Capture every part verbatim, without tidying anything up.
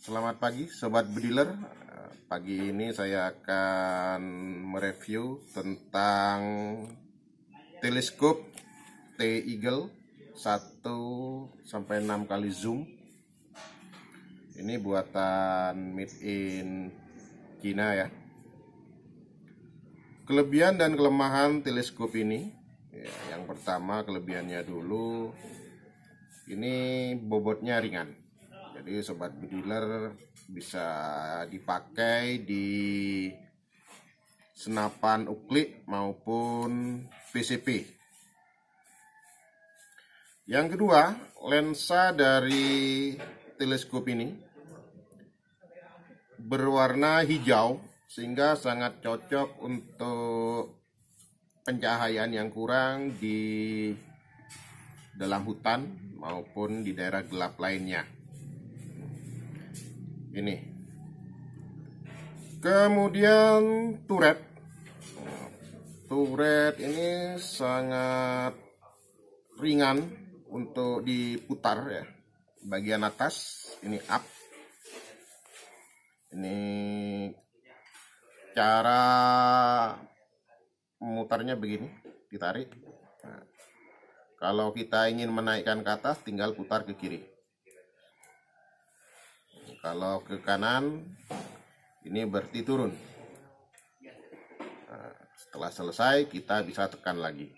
Selamat pagi Sobat Bediler. Pagi ini saya akan mereview tentang teleskop T-Eagle satu sampai enam kali zoom. Ini buatan made in China ya. Kelebihan dan kelemahan teleskop ini ya, yang pertama kelebihannya dulu, ini bobotnya ringan. Jadi Sobat Bediler bisa dipakai di senapan uklik maupun P C P. Yang kedua, lensa dari teleskop ini berwarna hijau sehingga sangat cocok untuk pencahayaan yang kurang di dalam hutan maupun di daerah gelap lainnya. Ini. Kemudian turret. Turret ini sangat ringan untuk diputar ya. Bagian atas ini up. Ini cara memutarnya begini, ditarik. Nah, kalau kita ingin menaikkan ke atas, tinggal putar ke kiri. Kalau ke kanan, ini berarti turun. Nah, setelah selesai, kita bisa tekan lagi.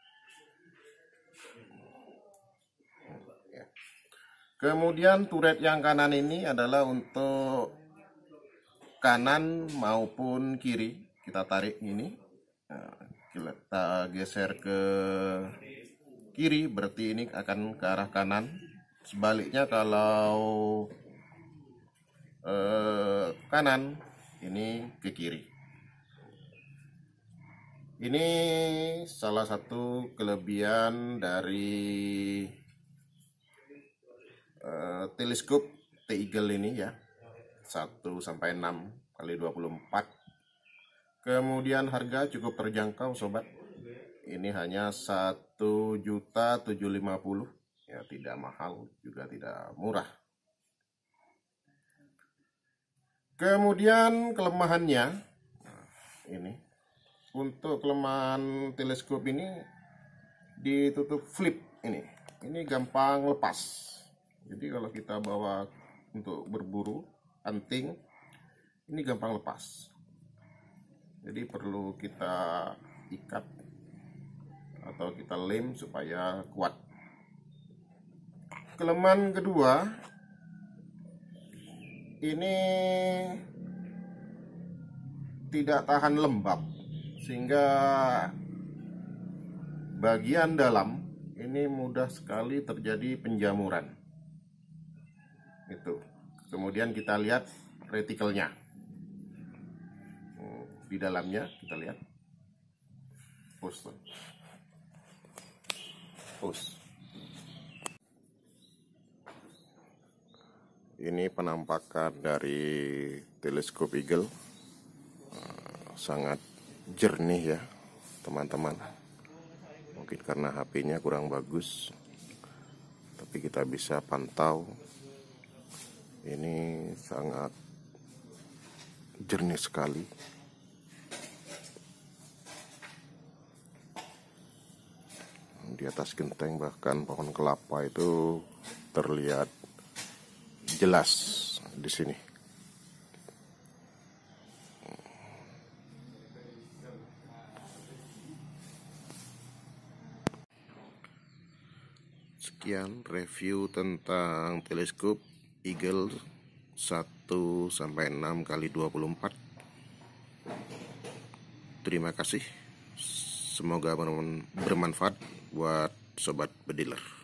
Kemudian turret yang kanan ini adalah untuk kanan maupun kiri. Kita tarik ini, nah, kita geser ke kiri, berarti ini akan ke arah kanan. Sebaliknya kalau eh, kanan, ini ke kiri. Ini salah satu kelebihan dari eh, teleskop T-Eagle ini ya, satu sampai enam kali dua puluh empat. Kemudian harga cukup terjangkau sobat. Ini hanya satu juta tujuh ratus lima puluh ribu. Ya, tidak mahal juga tidak murah. Kemudian kelemahannya, nah, ini untuk kelemahan teleskop ini ditutup flip ini. Ini gampang lepas. Jadi kalau kita bawa untuk berburu hunting, ini gampang lepas. Jadi perlu kita ikat atau kita lem supaya kuat. Kelemahan kedua, ini tidak tahan lembab sehingga bagian dalam ini mudah sekali terjadi penjamuran. Itu. Kemudian kita lihat retikelnya. Di dalamnya kita lihat. Push. Push. Ini penampakan dari teleskop Eagle. Sangat jernih ya teman-teman. Mungkin karena H P-nya kurang bagus, tapi kita bisa pantau. Ini sangat jernih sekali. Di atas genteng bahkan pohon kelapa itu terlihat jelas di sini. Sekian review tentang teleskop Eagle satu sampai enam kali dua puluh empat. Terima kasih. Semoga bermanfaat buat Sobat Bediler.